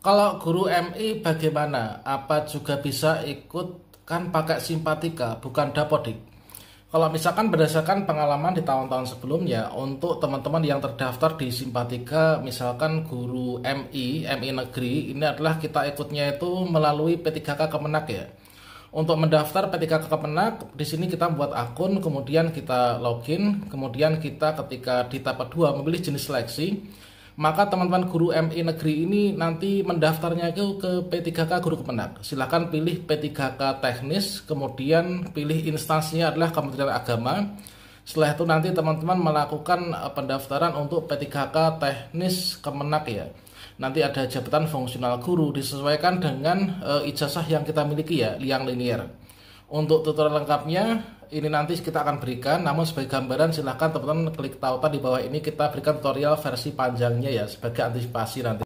Kalau guru MI bagaimana? Apa juga bisa ikut kan pakai simpatika, bukan dapodik? Kalau misalkan berdasarkan pengalaman di tahun-tahun sebelumnya, untuk teman-teman yang terdaftar di simpatika, misalkan guru MI negeri, ini adalah kita ikutnya itu melalui P3K Kemenak ya. Untuk mendaftar P3K Kemenak, di sini kita buat akun, kemudian kita login, kemudian kita ketika di tahap 2 memilih jenis seleksi, maka teman-teman guru MI negeri ini nanti mendaftarnya itu ke P3K Guru Kemenak. Silahkan pilih P3K teknis, kemudian pilih instansinya adalah Kementerian Agama. Setelah itu nanti teman-teman melakukan pendaftaran untuk P3K teknis Kemenak ya. Nanti ada jabatan fungsional guru disesuaikan dengan ijazah yang kita miliki ya, yang linear. Untuk tutorial lengkapnya ini nanti kita akan berikan, namun sebagai gambaran silahkan teman-teman klik tautan di bawah ini, kita berikan tutorial versi panjangnya ya sebagai antisipasi nanti.